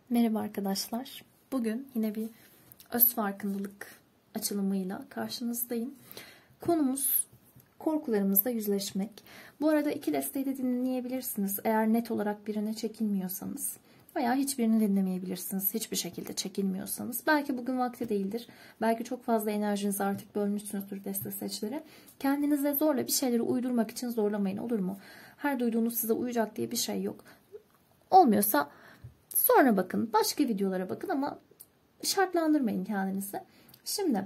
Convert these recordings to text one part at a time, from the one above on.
Merhaba arkadaşlar. Bugün yine bir öz farkındalık açılımıyla karşınızdayım. Konumuz korkularımızla yüzleşmek. Bu arada iki desteği de dinleyebilirsiniz. Eğer net olarak birine çekilmiyorsanız veya hiçbirini dinlemeyebilirsiniz. Hiçbir şekilde çekilmiyorsanız. Belki bugün vakti değildir. Belki çok fazla enerjinizi artık bölmüşsünüzdür deste seçlere. Kendinize zorla bir şeyleri uydurmak için zorlamayın, olur mu? Her duyduğunuz size uyacak diye bir şey yok. Olmuyorsa sonra bakın, başka videolara bakın ama şartlandırmayın kendinizi. Şimdi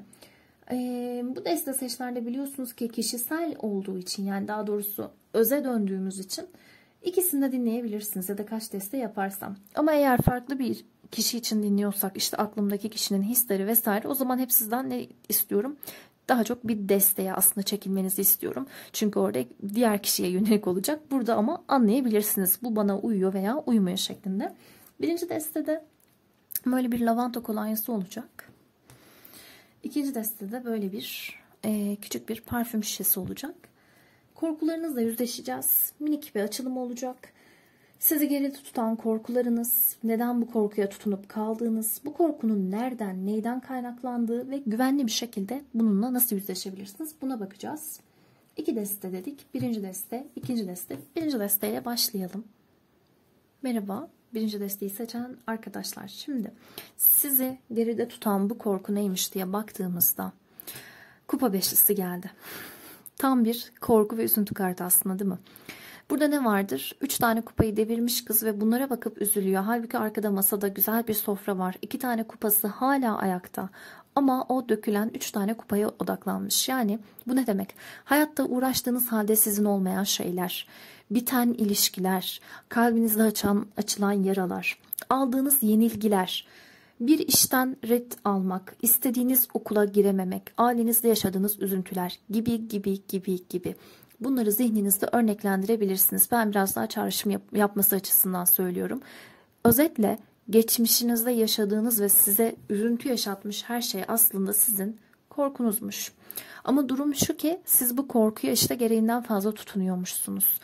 bu deste seçlerde biliyorsunuz ki kişisel olduğu için, yani daha doğrusu öze döndüğümüz için ikisini de dinleyebilirsiniz ya da kaç deste yaparsam. Ama eğer farklı bir kişi için dinliyorsak, işte aklımdaki kişinin hisleri vesaire, o zaman hep sizden ne istiyorum? Daha çok bir desteğe aslında çekilmenizi istiyorum. Çünkü orada diğer kişiye yönelik olacak. Burada ama anlayabilirsiniz. Bu bana uyuyor veya uymuyor şeklinde. Birinci destede böyle bir lavanta kolonyası olacak. İkinci destede böyle bir küçük bir parfüm şişesi olacak. Korkularınızla yüzleşeceğiz. Minik bir açılım olacak. Sizi geride tutan korkularınız, neden bu korkuya tutunup kaldığınız, bu korkunun nereden, neyden kaynaklandığı ve güvenli bir şekilde bununla nasıl yüzleşebilirsiniz? Buna bakacağız. İki deste dedik. Birinci deste, ikinci deste. Birinci desteyle başlayalım. Merhaba. Birinci desteği seçen arkadaşlar. Şimdi sizi geride tutan bu korku neymiş diye baktığımızda kupa beşlisi geldi. Tam bir korku ve üzüntü kartı aslında, değil mi? Burada ne vardır? 3 tane kupayı devirmiş kız ve bunlara bakıp üzülüyor. Halbuki arkada masada güzel bir sofra var. 2 tane kupası hala ayakta. Ama o dökülen 3 tane kupaya odaklanmış. Yani bu ne demek? Hayatta uğraştığınız halde sizin olmayan şeyler, biten ilişkiler, kalbinizde açılan yaralar, aldığınız yenilgiler, bir işten ret almak, istediğiniz okula girememek, ailenizde yaşadığınız üzüntüler gibi. Bunları zihninizde örneklendirebilirsiniz. Ben biraz daha çağrışım yapması açısından söylüyorum. Özetle geçmişinizde yaşadığınız ve size üzüntü yaşatmış her şey aslında sizin korkunuzmuş. Ama durum şu ki siz bu korkuya işte gereğinden fazla tutunuyormuşsunuz.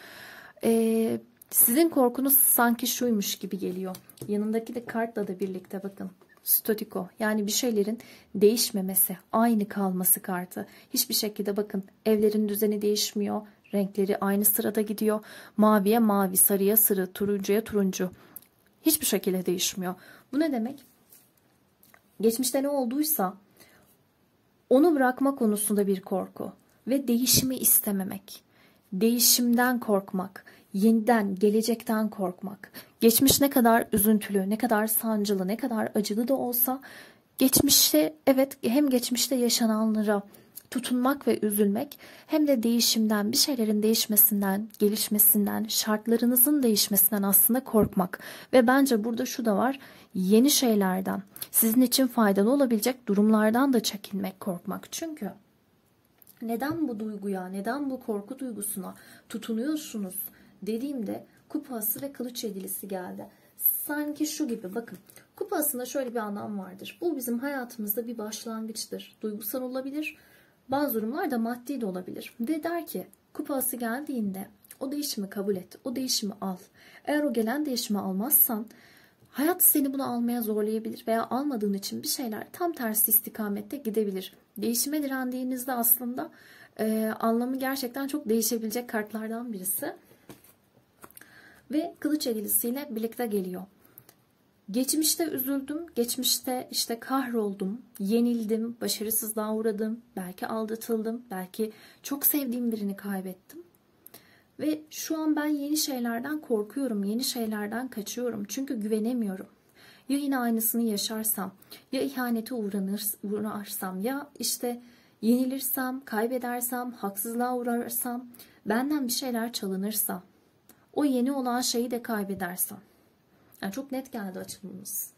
Sizin korkunuz sanki şuymuş gibi geliyor. Yanındaki de kartla da birlikte bakın. Statiko, yani bir şeylerin değişmemesi, aynı kalması kartı. Hiçbir şekilde bakın, evlerin düzeni değişmiyor. Renkleri aynı sırada gidiyor. Maviye mavi, sarıya sarı, turuncuya turuncu. Hiçbir şekilde değişmiyor. Bu ne demek? Geçmişte ne olduysa onu bırakma konusunda bir korku ve değişimi istememek. Değişimden korkmak, yeniden, gelecekten korkmak. Geçmiş ne kadar üzüntülü, ne kadar sancılı, ne kadar acılı da olsa geçmişte, evet, hem geçmişte yaşananlara tutunmak ve üzülmek, hem de değişimden, bir şeylerin değişmesinden, gelişmesinden, şartlarınızın değişmesinden aslında korkmak. Ve bence burada şu da var, yeni şeylerden, sizin için faydalı olabilecek durumlardan da çekinmek, korkmak. Çünkü neden bu duyguya, neden bu korku duygusuna tutunuyorsunuz dediğimde kupası ve kılıç yedilisi geldi. Sanki şu gibi, bakın, kupasında şöyle bir anlam vardır. Bu bizim hayatımızda bir başlangıçtır. Duygusal olabilir, bazı durumlarda maddi de olabilir. Ve der ki, kupası geldiğinde o değişimi kabul et, o değişimi al. Eğer o gelen değişimi almazsan hayat seni bunu almaya zorlayabilir veya almadığın için bir şeyler tam tersi istikamette gidebilir. Değişime direndiğinizde aslında anlamı gerçekten çok değişebilecek kartlardan birisi. Ve kılıç yedilisiyle birlikte geliyor. Geçmişte üzüldüm, geçmişte işte kahroldum, yenildim, başarısızlığa uğradım, belki aldatıldım, belki çok sevdiğim birini kaybettim. Ve şu an ben yeni şeylerden korkuyorum, yeni şeylerden kaçıyorum çünkü güvenemiyorum. Ya yine aynısını yaşarsam, ya ihanete uğrarsam, ya işte yenilirsem, kaybedersem, haksızlığa uğrarsam, benden bir şeyler çalınırsa, o yeni olan şeyi de kaybedersem. Yani çok net geldi açılımımız.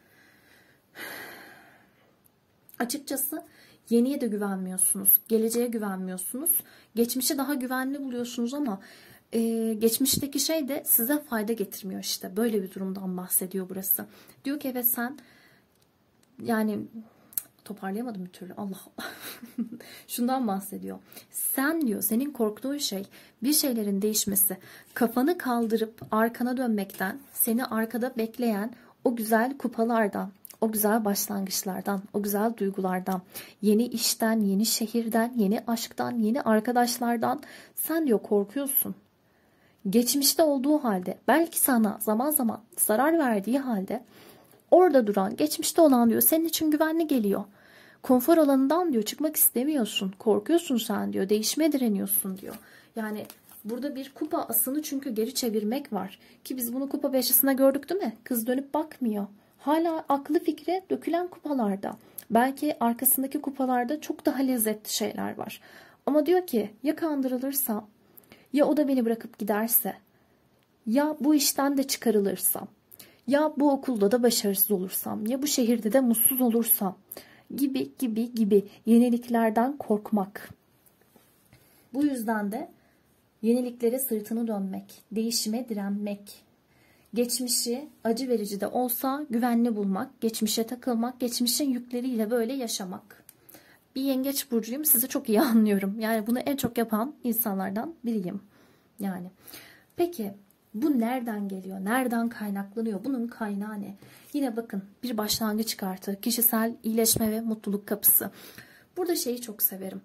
Açıkçası yeniye de güvenmiyorsunuz, geleceğe güvenmiyorsunuz, geçmişi daha güvenli buluyorsunuz ama geçmişteki şey de size fayda getirmiyor işte. Böyle bir durumdan bahsediyor burası. Diyor ki evet sen, yani toparlayamadım bir türlü. Allah Allah. Şundan bahsediyor. Sen diyor, senin korktuğun şey bir şeylerin değişmesi. Kafanı kaldırıp arkana dönmekten, seni arkada bekleyen o güzel kupalardan, o güzel başlangıçlardan, o güzel duygulardan, yeni işten, yeni şehirden, yeni aşktan, yeni arkadaşlardan sen diyor korkuyorsun. Geçmişte olduğu halde, belki sana zaman zaman zarar verdiği halde orada duran, geçmişte olan diyor senin için güvenli geliyor. Konfor alanından diyor çıkmak istemiyorsun, korkuyorsun sen diyor, değişime direniyorsun diyor. Yani burada bir kupa asını çünkü geri çevirmek var. Ki biz bunu kupa beşlisinde gördük değil mi? Kız dönüp bakmıyor. Hala aklı fikri dökülen kupalarda. Belki arkasındaki kupalarda çok daha lezzetli şeyler var. Ama diyor ki ya kandırılırsam, ya o da beni bırakıp giderse, ya bu işten de çıkarılırsam, ya bu okulda da başarısız olursam, ya bu şehirde de mutsuz olursam gibi gibi gibi yeniliklerden korkmak. Bu yüzden de yeniliklere sırtını dönmek, değişime direnmek, geçmişi acı verici de olsa güvenli bulmak, geçmişe takılmak, geçmişin yükleriyle böyle yaşamak. Bir yengeç burcuyum, sizi çok iyi anlıyorum. Yani bunu en çok yapan insanlardan biriyim. Yani peki bu nereden geliyor? Nereden kaynaklanıyor? Bunun kaynağı ne? Yine bakın bir başlangıç kartı. Kişisel iyileşme ve mutluluk kapısı. Burada şeyi çok severim.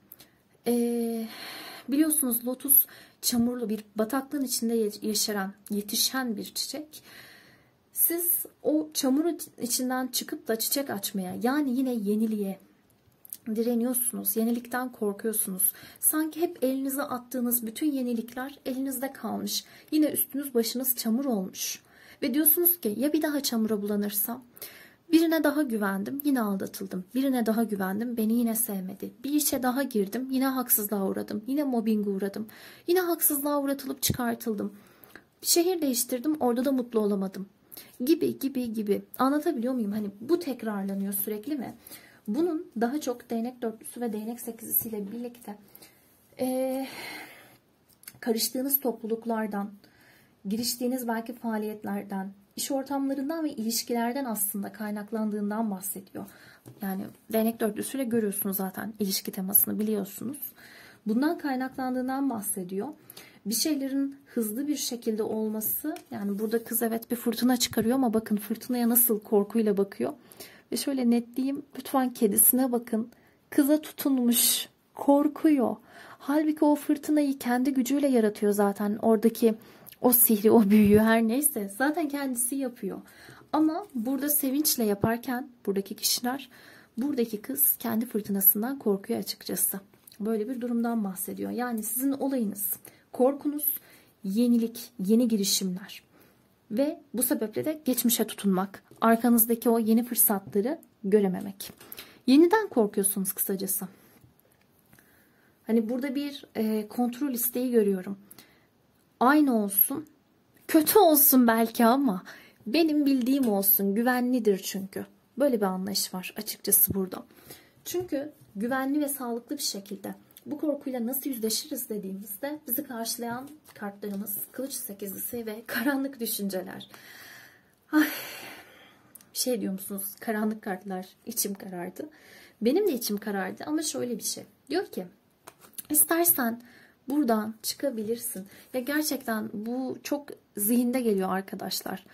Biliyorsunuz lotus çamurlu bir bataklığın içinde yetişen bir çiçek. Siz o çamurun içinden çıkıp da çiçek açmaya, yani yine yeniliğe direniyorsunuz. Yenilikten korkuyorsunuz. Sanki hep elinize attığınız bütün yenilikler elinizde kalmış. Yine üstünüz başınız çamur olmuş. Ve diyorsunuz ki ya bir daha çamura bulanırsam? Birine daha güvendim, yine aldatıldım. Birine daha güvendim, beni yine sevmedi. Bir işe daha girdim, yine haksızlığa uğradım. Yine mobbinge uğradım. Yine haksızlığa uğratılıp çıkartıldım. Bir şehir değiştirdim, orada da mutlu olamadım. Gibi gibi gibi. Anlatabiliyor muyum? Hani bu tekrarlanıyor sürekli mi? Bunun daha çok değnek dörtlüsü ve değnek sekizlisiyle birlikte karıştığınız topluluklardan, giriştiğiniz belki faaliyetlerden, iş ortamlarından ve ilişkilerden aslında kaynaklandığından bahsediyor. Yani değnek dörtlüsüyle görüyorsunuz zaten ilişki temasını biliyorsunuz. Bundan kaynaklandığından bahsediyor. Bir şeylerin hızlı bir şekilde olması, yani burada kız evet bir fırtına çıkarıyor ama bakın fırtınaya nasıl korkuyla bakıyor. Ve şöyle netleyeyim, lütfen kedisine bakın. Kıza tutunmuş, korkuyor. Halbuki o fırtınayı kendi gücüyle yaratıyor zaten. Oradaki o sihri, o büyüyü her neyse zaten kendisi yapıyor. Ama burada sevinçle yaparken buradaki kişiler, buradaki kız kendi fırtınasından korkuyor açıkçası. Böyle bir durumdan bahsediyor. Yani sizin olayınız, korkunuz, yenilik, yeni girişimler. Ve bu sebeple de geçmişe tutunmak. Arkanızdaki o yeni fırsatları görememek. Yeniden korkuyorsunuz kısacası. Hani burada bir kontrol isteği görüyorum. Aynı olsun, kötü olsun belki ama benim bildiğim olsun, güvenlidir çünkü. Böyle bir anlayış var açıkçası burada. Çünkü güvenli ve sağlıklı bir şekilde bu korkuyla nasıl yüzleşiriz dediğimizde bizi karşılayan kartlarımız kılıç sekizlisi ve karanlık düşünceler. Ay, şey diyor musunuz? Karanlık kartlar, içim karardı. Benim de içim karardı ama şöyle bir şey. Diyor ki istersen buradan çıkabilirsin. Ya gerçekten bu çok zihinde geliyor arkadaşlar.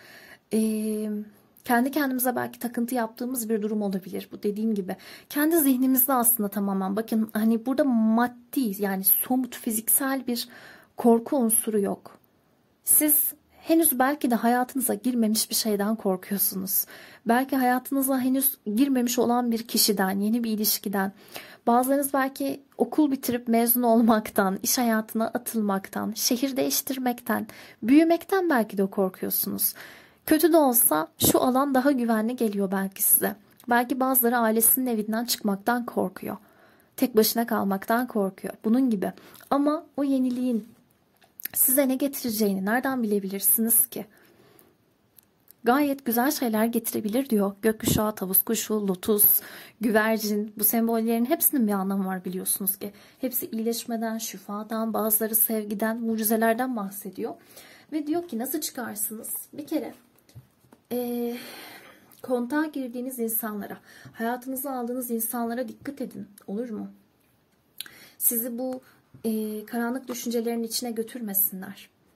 Kendi kendimize belki takıntı yaptığımız bir durum olabilir. Bu dediğim gibi. Kendi zihnimizde aslında tamamen. Bakın hani burada maddi yani somut fiziksel bir korku unsuru yok. Siz henüz belki de hayatınıza girmemiş bir şeyden korkuyorsunuz. Belki hayatınıza henüz girmemiş olan bir kişiden, yeni bir ilişkiden. Bazılarınız belki okul bitirip mezun olmaktan, iş hayatına atılmaktan, şehir değiştirmekten, büyümekten belki de korkuyorsunuz. Kötü de olsa şu alan daha güvenli geliyor belki size. Belki bazıları ailesinin evinden çıkmaktan korkuyor. Tek başına kalmaktan korkuyor. Bunun gibi. Ama o yeniliğin size ne getireceğini nereden bilebilirsiniz ki? Gayet güzel şeyler getirebilir diyor. Gökkuşağı, tavus kuşu, lotus, güvercin, bu sembollerin hepsinin bir anlamı var biliyorsunuz ki. Hepsi iyileşmeden, şifadan, bazıları sevgiden, mucizelerden bahsediyor. Ve diyor ki nasıl çıkarsınız? Bir kere kontağa girdiğiniz insanlara, hayatınıza aldığınız insanlara dikkat edin. Olur mu? Sizi bu karanlık düşüncelerin içine götürmesinler.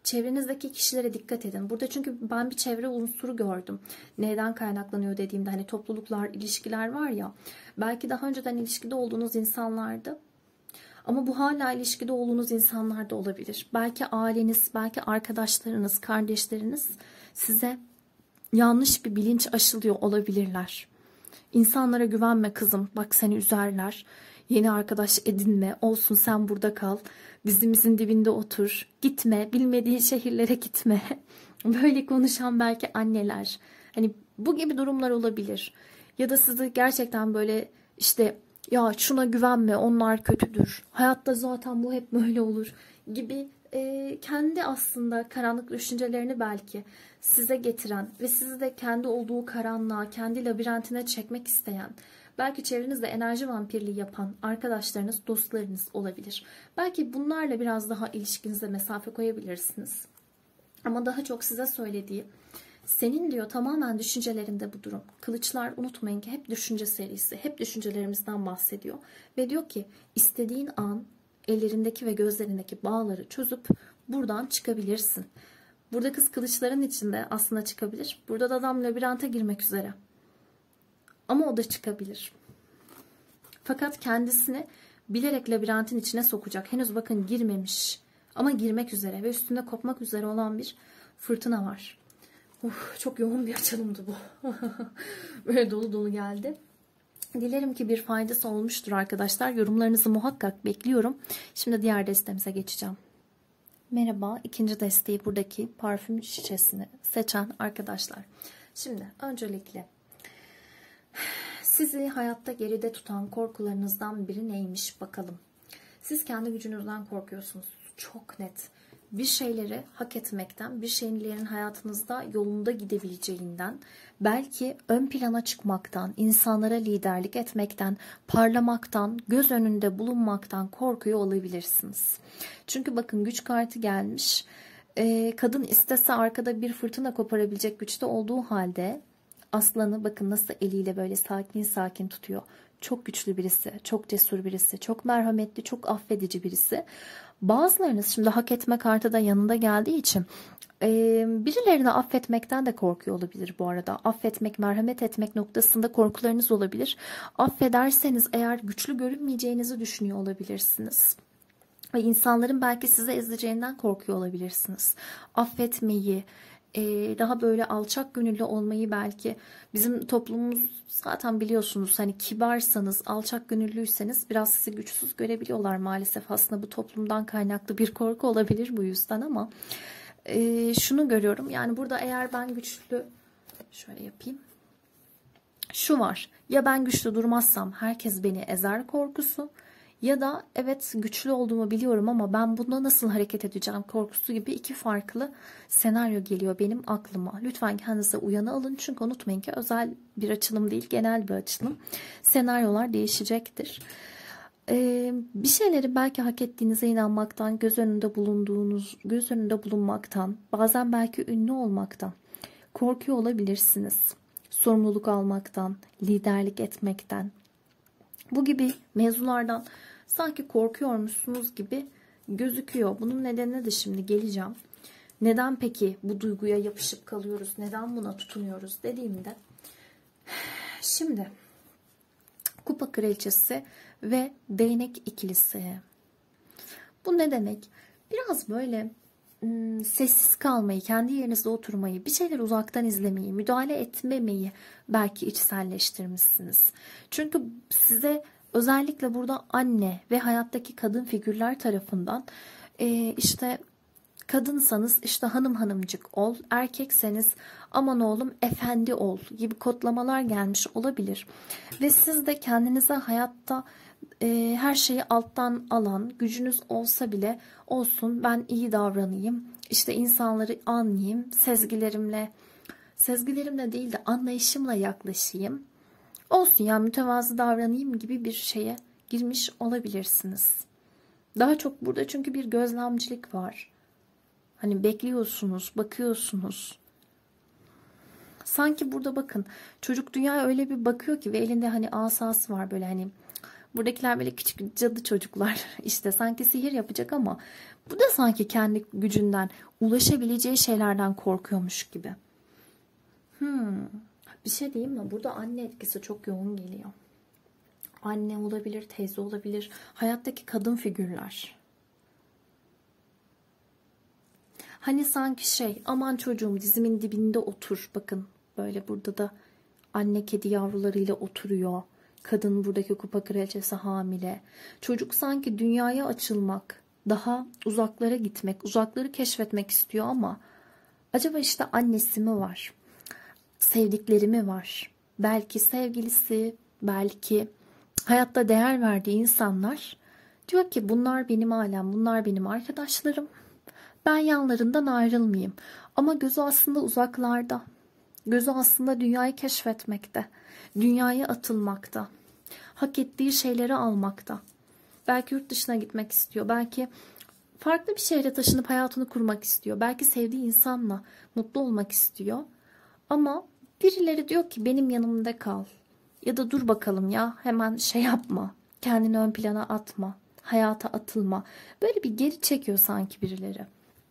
çevrenizdeki kişilere dikkat edin. Burada çünkü ben bir çevre unsuru gördüm. Neden kaynaklanıyor dediğimde hani topluluklar, ilişkiler var ya. Belki daha önceden ilişkide olduğunuz insanlardı. Ama bu hala ilişkide olduğunuz insanlar da olabilir. Belki aileniz, belki arkadaşlarınız, kardeşleriniz size yanlış bir bilinç aşılıyor olabilirler. İnsanlara güvenme kızım, bak seni üzerler. Yeni arkadaş edinme, olsun sen burada kal. Dizimizin dibinde otur. Gitme, bilmediğin şehirlere gitme. Böyle konuşan belki anneler. Hani bu gibi durumlar olabilir. Ya da sizi gerçekten böyle işte ya şuna güvenme, onlar kötüdür. Hayatta zaten bu hep böyle olur gibi kendi aslında karanlık düşüncelerini belki size getiren ve sizi de kendi olduğu karanlığa, kendi labirentine çekmek isteyen, belki çevrenizde enerji vampirliği yapan arkadaşlarınız, dostlarınız olabilir. Belki bunlarla biraz daha ilişkinize mesafe koyabilirsiniz. Ama daha çok size söylediği, senin diyor tamamen düşüncelerinde bu durum. Kılıçlar unutmayın ki hep düşünce serisi, hep düşüncelerimizden bahsediyor. Ve diyor ki istediğin an ellerindeki ve gözlerindeki bağları çözüp buradan çıkabilirsin. Burada kız kılıçların içinde aslında çıkabilir. Burada da adam labirente girmek üzere. Ama o da çıkabilir. Fakat kendisini bilerek labirentin içine sokacak. Henüz bakın girmemiş ama girmek üzere ve üstünde kopmak üzere olan bir fırtına var. Çok yoğun bir açılımdı bu. Böyle dolu dolu geldi. Dilerim ki bir faydası olmuştur arkadaşlar. Yorumlarınızı muhakkak bekliyorum. Şimdi diğer destemize geçeceğim. Merhaba, ikinci desteği buradaki parfüm şişesini seçen arkadaşlar. Şimdi öncelikle sizi hayatta geride tutan korkularınızdan biri neymiş bakalım. Siz kendi gücünüzden korkuyorsunuz. Çok net. Bir şeyleri hak etmekten, bir şeylerin hayatınızda yolunda gidebileceğinden, belki ön plana çıkmaktan, insanlara liderlik etmekten, parlamaktan, göz önünde bulunmaktan korkuyor olabilirsiniz. Çünkü bakın güç kartı gelmiş. Kadın istese arkada bir fırtına koparabilecek güçte olduğu halde aslanı bakın nasıl eliyle böyle sakin sakin tutuyor. Çok güçlü birisi, çok cesur birisi, çok merhametli, çok affedici birisi. Bazılarınız şimdi hak etme kartı da yanında geldiği için birilerini affetmekten de korkuyor olabilir bu arada. Affetmek, merhamet etmek noktasında korkularınız olabilir. Affederseniz eğer güçlü görünmeyeceğinizi düşünüyor olabilirsiniz. Ve insanların belki size ezeceğinden korkuyor olabilirsiniz. Affetmeyi, daha böyle alçak gönüllü olmayı belki bizim toplumumuz zaten biliyorsunuz hani kibarsanız, alçak gönüllüyseniz biraz sizi güçsüz görebiliyorlar maalesef. Aslında bu toplumdan kaynaklı bir korku olabilir bu yüzden ama şunu görüyorum yani burada eğer ben güçlü şöyle yapayım. Şu var ya ben güçlü durmazsam herkes beni ezer korkusu. Ya da evet güçlü olduğumu biliyorum ama ben bunda nasıl hareket edeceğim korkusu gibi iki farklı senaryo geliyor benim aklıma. Lütfen kendinize uyanı alın çünkü unutmayın ki özel bir açılım değil genel bir açılım. Senaryolar değişecektir. Bir şeyleri belki hak ettiğinize inanmaktan, göz önünde bulunmaktan, bazen belki ünlü olmaktan korkuyor olabilirsiniz. Sorumluluk almaktan, liderlik etmekten. Bu gibi mevzulardan sanki korkuyormuşsunuz gibi gözüküyor. Bunun nedenine de şimdi geleceğim. Neden peki bu duyguya yapışıp kalıyoruz? Neden buna tutunuyoruz dediğimde. Şimdi kupa kraliçesi ve değnek ikilisi. Bu ne demek? Biraz böyle sessiz kalmayı, kendi yerinizde oturmayı, bir şeyler uzaktan izlemeyi, müdahale etmemeyi belki içselleştirmişsiniz. Çünkü size özellikle burada anne ve hayattaki kadın figürler tarafından işte kadınsanız işte hanım hanımcık ol, erkekseniz aman oğlum efendi ol gibi kodlamalar gelmiş olabilir. Ve siz de kendinize hayatta her şeyi alttan alan gücünüz olsa bile olsun ben iyi davranayım, işte insanları anlayayım, sezgilerimle değil de anlayışımla yaklaşayım. Olsun ya mütevazı davranayım gibi bir şeye girmiş olabilirsiniz. Daha çok burada çünkü bir gözlemcilik var. Hani bekliyorsunuz, bakıyorsunuz. Sanki burada bakın çocuk dünyaya öyle bir bakıyor ki ve elinde hani asası var böyle hani Buradakiler böyle küçük cadı çocuklar. İşte sanki sihir yapacak ama bu da sanki kendi gücünden, ulaşabileceği şeylerden korkuyormuş gibi. Bir şey diyeyim mi? Burada anne etkisi çok yoğun geliyor. Anne olabilir, teyze olabilir, hayattaki kadın figürler. Hani sanki aman çocuğum dizimin dibinde otur. Bakın böyle burada da anne kedi yavrularıyla oturuyor. Kadın buradaki kupa kraliçesi hamile. Çocuk sanki dünyaya açılmak, daha uzaklara gitmek, uzakları keşfetmek istiyor ama acaba işte annesi mi var? Sevdikleri mi var? Belki sevgilisi, belki hayatta değer verdiği insanlar diyor ki bunlar benim ailem, bunlar benim arkadaşlarım. Ben yanlarından ayrılmayayım. Ama gözü aslında uzaklarda. Gözü aslında dünyayı keşfetmekte. Dünyaya atılmakta. Hak ettiği şeyleri almakta. Belki yurt dışına gitmek istiyor. Belki farklı bir şehre taşınıp hayatını kurmak istiyor. Belki sevdiği insanla mutlu olmak istiyor. Ama birileri diyor ki benim yanımda kal. Ya da dur bakalım ya hemen yapma. Kendini ön plana atma. Hayata atılma. Böyle bir geri çekiyor sanki birileri.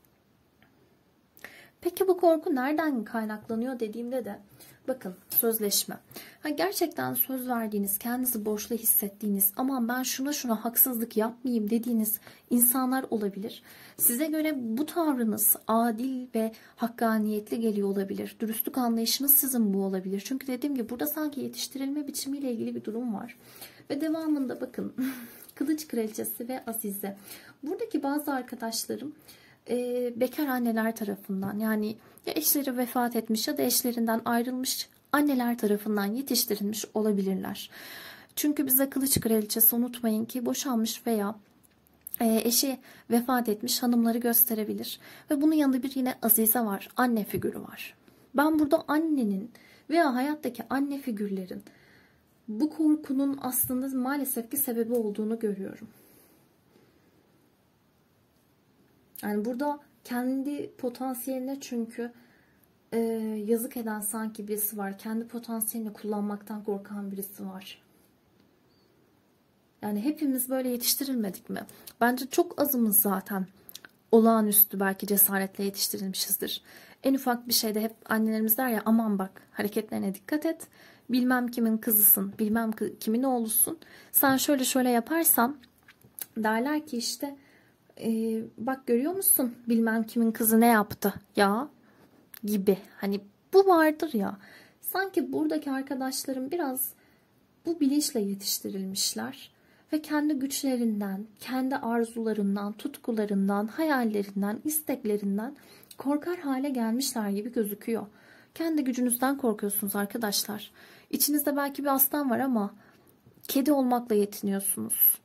Peki bu korku nereden kaynaklanıyor dediğimde de bakın sözleşme. Gerçekten söz verdiğiniz, kendinizi borçlu hissettiğiniz, aman ben şuna haksızlık yapmayayım dediğiniz insanlar olabilir. Size göre bu tavrınız adil ve hakkaniyetli geliyor olabilir. Dürüstlük anlayışınız sizin bu olabilir. Çünkü dediğim gibi burada sanki yetiştirilme biçimiyle ilgili bir durum var. Ve devamında bakın Kılıç Kraliçesi ve Azize. Buradaki bazı arkadaşlarım bekar anneler tarafından, yani ya eşleri vefat etmiş ya da eşlerinden ayrılmış anneler tarafından yetiştirilmiş olabilirler. Çünkü bize Kılıç Kraliçesi unutmayın ki boşanmış veya eşi vefat etmiş hanımları gösterebilir. Ve bunun yanında bir yine Azize var, anne figürü var. Ben burada annenin veya hayattaki anne figürlerin bu korkunun aslında maalesef ki sebebi olduğunu görüyorum. Yani burada kendi potansiyeline çünkü yazık eden sanki birisi var. Kendi potansiyelini kullanmaktan korkan birisi var. Yani hepimiz böyle yetiştirilmedik mi? Bence çok azımız zaten olağanüstü belki cesaretle yetiştirilmişizdir. En ufak bir şeyde hep annelerimiz der ya aman bak hareketlerine dikkat et. Bilmem kimin kızısın, bilmem kimin oğlusun. Sen şöyle yaparsan derler ki işte bak görüyor musun bilmem kimin kızı ne yaptı ya gibi. Hani bu vardır ya. Sanki buradaki arkadaşlarım biraz bu bilinçle yetiştirilmişler ve kendi güçlerinden, kendi arzularından, tutkularından, hayallerinden, isteklerinden korkar hale gelmişler gibi gözüküyor. Kendi gücünüzden korkuyorsunuz arkadaşlar. İçinizde belki bir aslan var ama kedi olmakla yetiniyorsunuz.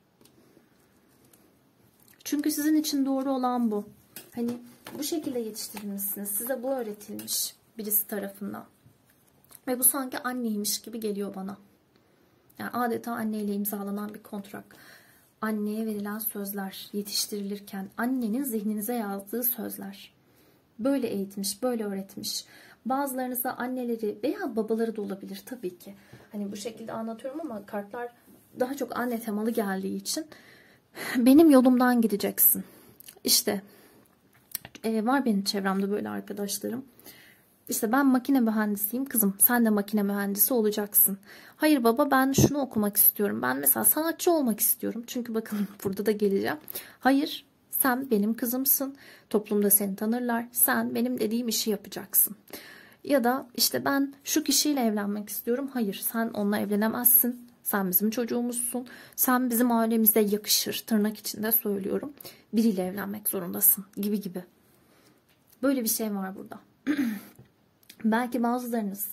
Çünkü sizin için doğru olan bu. Hani bu şekilde yetiştirilmişsiniz. Size bu öğretilmiş birisi tarafından. Ve bu sanki anneymiş gibi geliyor bana. Yani adeta anneyle imzalanan bir kontrat. Anneye verilen sözler yetiştirilirken annenin zihninize yazdığı sözler. Böyle eğitmiş, böyle öğretmiş. Bazılarınızda anneleri veya babaları da olabilir tabii ki. Hani bu şekilde anlatıyorum ama kartlar daha çok anne temalı geldiği için benim yolumdan gideceksin. İşte var benim çevremde böyle arkadaşlarım. İşte ben makine mühendisiyim kızım. Sen de makine mühendisi olacaksın. Hayır baba ben şunu okumak istiyorum. Ben mesela sanatçı olmak istiyorum. Çünkü bakın burada da geleceğim. Hayır sen benim kızımsın. Toplumda seni tanırlar. Sen benim dediğim işi yapacaksın. Ya da işte ben şu kişiyle evlenmek istiyorum. Hayır sen onunla evlenemezsin. Sen bizim çocuğumuzsun. Sen bizim ailemize yakışır. Tırnak içinde söylüyorum. Biriyle evlenmek zorundasın gibi gibi. Böyle bir şey var burada. Belki bazılarınız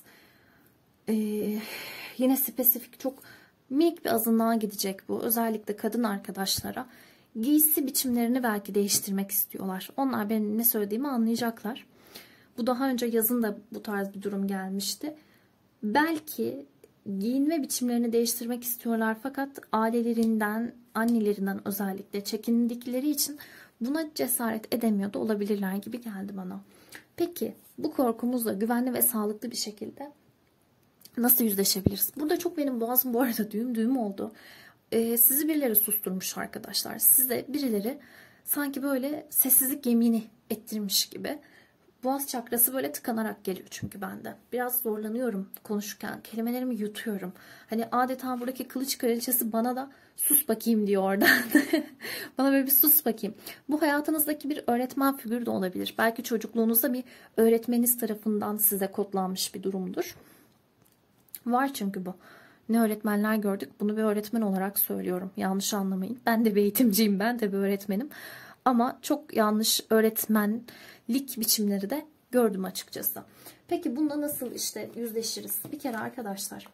yine spesifik çok minik bir azınlığa gidecek bu. Özellikle kadın arkadaşlara giysi biçimlerini belki değiştirmek istiyorlar. Onlar benim ne söylediğimi anlayacaklar. Bu daha önce yazın da bu tarz bir durum gelmişti. Belki giyinme biçimlerini değiştirmek istiyorlar fakat ailelerinden, annelerinden özellikle çekindikleri için buna cesaret edemiyor da olabilirler gibi geldi bana. Peki bu korkumuzla güvenli ve sağlıklı bir şekilde nasıl yüzleşebiliriz? Burada çok benim boğazım bu arada düğüm oldu. sizi birileri susturmuş arkadaşlar. Size birileri sanki böyle sessizlik yemini ettirmiş gibi. Boğaz çakrası böyle tıkanarak geliyor çünkü bende. Biraz zorlanıyorum konuşurken. Kelimelerimi yutuyorum. Hani adeta buradaki kılıç kraliçesi bana da sus bakayım diyor oradan. Bana böyle bir sus bakayım. Bu hayatınızdaki bir öğretmen figürü de olabilir. Belki çocukluğunuzda bir öğretmeniniz tarafından size kodlanmış bir durumdur. Var çünkü bu. Ne öğretmenler gördük. Bunu bir öğretmen olarak söylüyorum. Yanlış anlamayın. Ben de bir eğitimciyim. Ben de bir öğretmenim. Ama çok yanlış öğretmenlik biçimleri de gördüm açıkçası. Peki bununla nasıl işte yüzleşiriz? Bir kere arkadaşlar,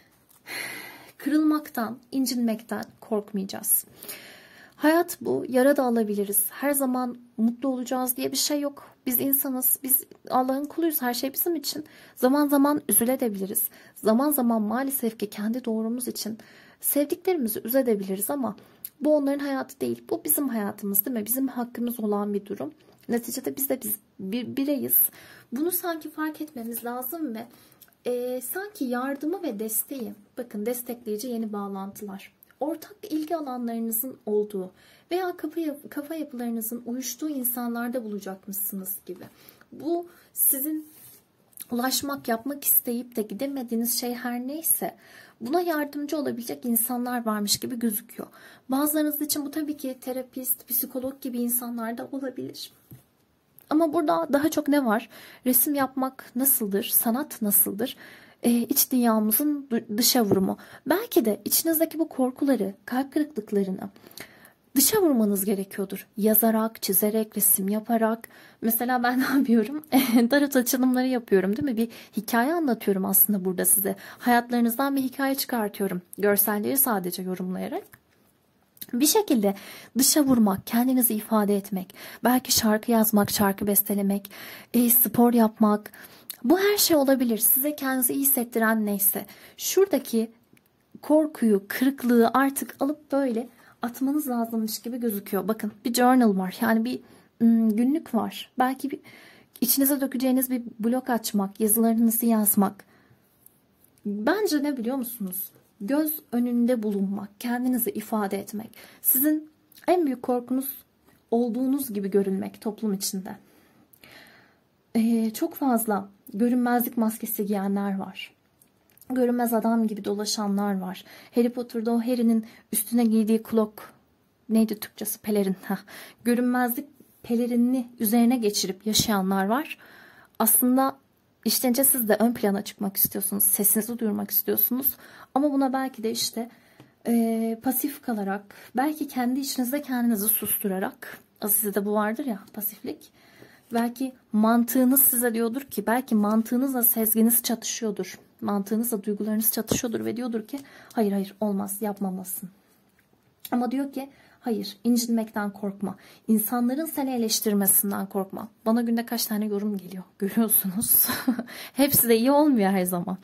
kırılmaktan, incinmekten korkmayacağız. Hayat bu. Yara da alabiliriz. Her zaman mutlu olacağız diye bir şey yok. Biz insanız. Biz Allah'ın kuluyuz. Her şey bizim için. Zaman zaman üzülebiliriz. Zaman zaman maalesef ki kendi doğrumuz için sevdiklerimizi üzebiliriz ama bu onların hayatı değil. Bu bizim hayatımız, değil mi? Bizim hakkımız olan bir durum. Neticede biz de bir bireyiz. Bunu sanki fark etmemiz lazım ve sanki yardımı ve desteği, bakın destekleyici yeni bağlantılar, ortak ilgi alanlarınızın olduğu veya kafa yapılarınızın uyuştuğu insanlarda bulacakmışsınız gibi. Bu sizin ulaşmak, yapmak isteyip de gidemediğiniz şey her neyse buna yardımcı olabilecek insanlar varmış gibi gözüküyor. Bazılarınız için bu tabii ki terapist, psikolog gibi insanlar da olabilir. Ama burada daha çok ne var? Resim yapmak nasıldır? Sanat nasıldır? İç dünyamızın dışa vurumu. Belki de içinizdeki bu korkuları, kalp kırıklıklarını dışa vurmanız gerekiyordur. Yazarak, çizerek, resim yaparak. Mesela ben ne yapıyorum? Tarot açılımları yapıyorum, değil mi? Bir hikaye anlatıyorum aslında burada size. Hayatlarınızdan bir hikaye çıkartıyorum. Görselleri sadece yorumlayarak. Bir şekilde dışa vurmak, kendinizi ifade etmek, belki şarkı yazmak, şarkı bestelemek, spor yapmak. Bu her şey olabilir. Size kendinizi iyi hissettiren neyse. Şuradaki korkuyu, kırıklığı artık alıp böyle atmanız lazımmış gibi gözüküyor. Bakın bir journal var. Yani bir günlük var. Belki bir içinize dökeceğiniz bir blog açmak, yazılarınızı yazmak. Bence ne biliyor musunuz? Göz önünde bulunmak, kendinizi ifade etmek. Sizin en büyük korkunuz olduğunuz gibi görünmek toplum içinde. Çok fazla görünmezlik maskesi giyenler var. Görünmez adam gibi dolaşanlar var. Harry Potter'da o Harry'nin üstüne giydiği cloak, neydi Türkçesi, pelerin. Görünmezlik pelerinini üzerine geçirip yaşayanlar var. Aslında İşte siz de ön plana çıkmak istiyorsunuz. Sesinizi duyurmak istiyorsunuz. Ama buna belki de işte pasif kalarak, belki kendi içinizde kendinizi susturarak, sizde bu vardır ya, pasiflik. Belki mantığınız size diyordur ki, belki mantığınızla sezginiz çatışıyordur. Mantığınızla duygularınız çatışıyordur ve diyordur ki hayır hayır olmaz, yapmamalısın. Ama diyor ki hayır, incinmekten korkma. İnsanların seni eleştirmesinden korkma. Bana günde kaç tane yorum geliyor görüyorsunuz. Hepsi de iyi olmuyor her zaman.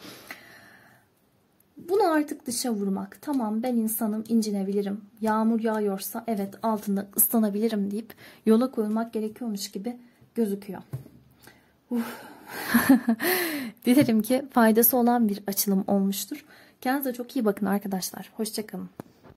Bunu artık dışa vurmak. Tamam, ben insanım, incinebilirim. Yağmur yağıyorsa evet altında ıslanabilirim deyip yola koyulmak gerekiyormuş gibi gözüküyor. Dilerim ki faydası olan bir açılım olmuştur. Kendinize çok iyi bakın arkadaşlar. Hoşça kalın.